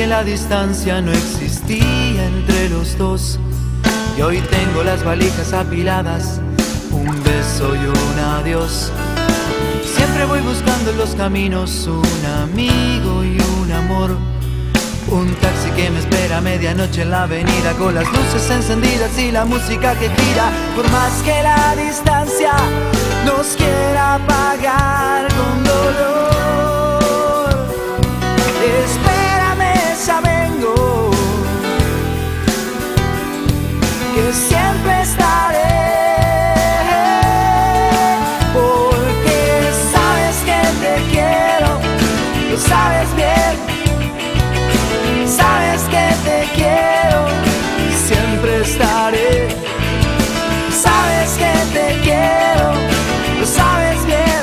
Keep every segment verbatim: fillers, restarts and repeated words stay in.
la distancia no existía entre los dos. Y hoy tengo las valijas apiladas, un beso y un adiós. Siempre voy buscando en los caminos un amigo y un amor. Un taxi que me espera a medianoche en la avenida, con las luces encendidas y la música que gira. Por más que la distancia nos quiera apagar con dolor, espérame, ya vengo, que siempre estaré. Porque sabes que te quiero, lo sabes bien. Sabes que te quiero y siempre estaré. Sabes que te quiero, lo sabes bien.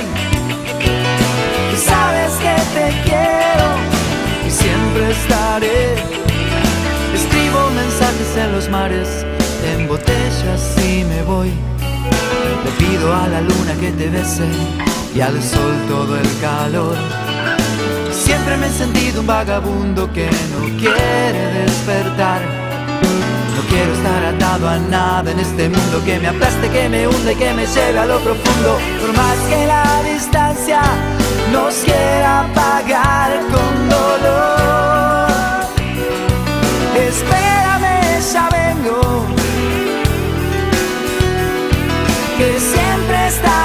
Sabes que te quiero y siempre estaré. Escribo mensajes en los mares, en botellas y me voy. Le pido a la luna que te bese y al sol todo el calor. Siempre me he sentido un vagabundo que no quiere despertar. No quiero estar atado a nada en este mundo que me aplaste, que me hunda y que me lleve a lo profundo. Por más que la distancia nos quiera apagar con dolor, espérame, ya vengo, que siempre está.